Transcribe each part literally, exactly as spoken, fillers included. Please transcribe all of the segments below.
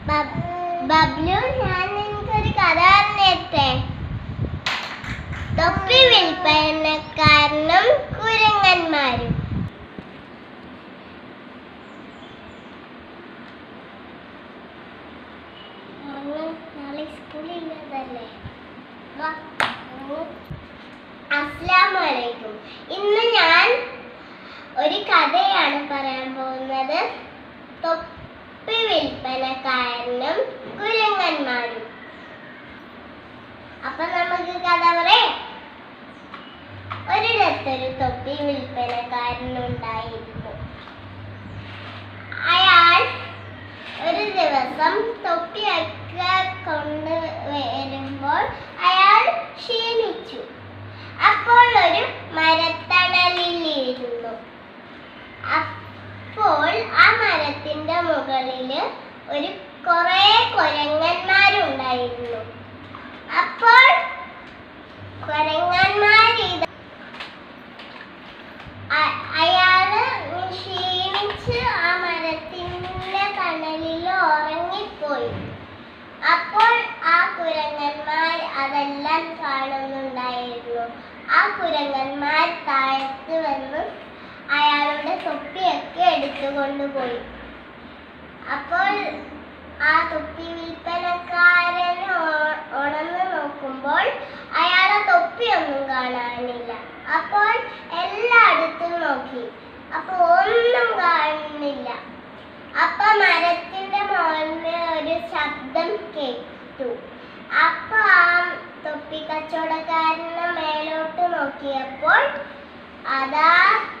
ബബ്ലു, ഞാൻ നിനക്കൊരു കഥ പറഞ്ഞേട്ടെ. തൊപ്പി വിൽപ്പനക്കാരനും കുരങ്ങന്മാരും. നാളെ സ്കൂളില്ലതല്ലേ? അസ്സലാമു അലൈക്കും. ഇന്ന് ഞാൻ ഒരു കഥയാണ് പറയാൻ പോകുന്നത്. തൊപ്പി വിൽപ്പനക്കാരനും കുരങ്ങന്മാരും. അപ്പൊ നമുക്ക് കഥ പറയാം. ഒരിടത്തൊരു തൊപ്പി വിൽപ്പനക്കാരനുണ്ടായിരുന്നു. അയാൾ ഒരു ദിവസം തൊപ്പിയൊക്കെ കൊണ്ട് വരുമ്പോൾ അയാൾ ക്ഷീണിച്ചു. അപ്പോൾ ഒരു മരത്തണലിലിരുന്നു. അപ്പോൾ ആ മരത്തിന്റെ മുകളിൽ ഒരു കുറെ കുരങ്ങന്മാരുണ്ടായിരുന്നു. അപ്പോൾ കുരങ്ങന്മാർ അയാള് ക്ഷീണിച്ച് ആ മരത്തിന്റെ തണലിൽ ഉറങ്ങിപ്പോയി. അപ്പോൾ ആ കുരങ്ങന്മാർ അതെല്ലാം കാണുന്നുണ്ടായിരുന്നു. ആ കുരങ്ങന്മാർ താഴത്ത് വന്ന് അയാളുടെ തൊപ്പിയൊക്കെ എടുത്തുകൊണ്ടുപോയി. അപ്പോൾ ആ തൊപ്പി വിൽപ്പനക്കാരൻ ഉണർന്നു നോക്കുമ്പോൾ അയാളെ തൊപ്പിയൊന്നും കാണാനില്ല. അപ്പോൾ എല്ലായിടത്തും നോക്കി, അപ്പൊ ഒന്നും കാണുന്നില്ല. അപ്പൊ മരത്തിന്റെ മുകളിൽ ഒരു ശബ്ദം കേട്ടു. അപ്പൊ ആ തൊപ്പി കച്ചവടക്കാരന് മേലോട്ട് നോക്കിയപ്പോൾ അതാ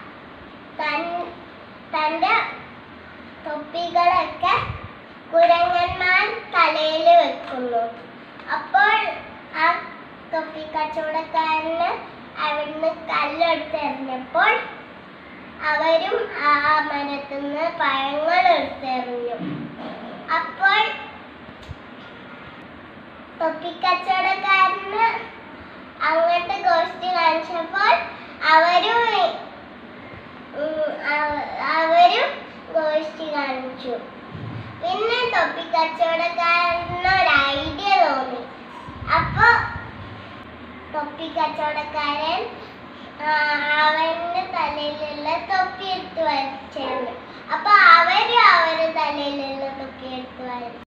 തന്റെ തൊപ്പികളൊക്കെ കുരങ്ങന്മാർ തലയിൽ വെക്കുന്നു. അപ്പോൾ ആ തൊപ്പി കച്ചവടക്കാരന് അവിടുന്ന് കല്ലെടുത്ത് എറിഞ്ഞപ്പോൾ അവരും ആ മരത്തിൽ നിന്ന് പഴങ്ങൾ എടുത്തെറിഞ്ഞു. അപ്പോൾ തൊപ്പിക്കച്ചവടക്കാരന് അങ്ങോട്ട് ഗോഷ്ടി കാണിച്ചപ്പോൾ അവരും അവരും ഗോഷ്ടി കാണിച്ചു. പിന്നെ തൊപ്പിക്കച്ചവടക്കാരന് ഒരു ഐഡിയ തോന്നി. അപ്പൊ തൊപ്പിക്കച്ചവടക്കാരൻ അവന്റെ തലയിലുള്ള തൊപ്പി എടുത്ത് വരച്ചു. അപ്പൊ അവരും അവരുടെ തലയിലുള്ള തൊപ്പി എടുത്ത് വരച്ചു.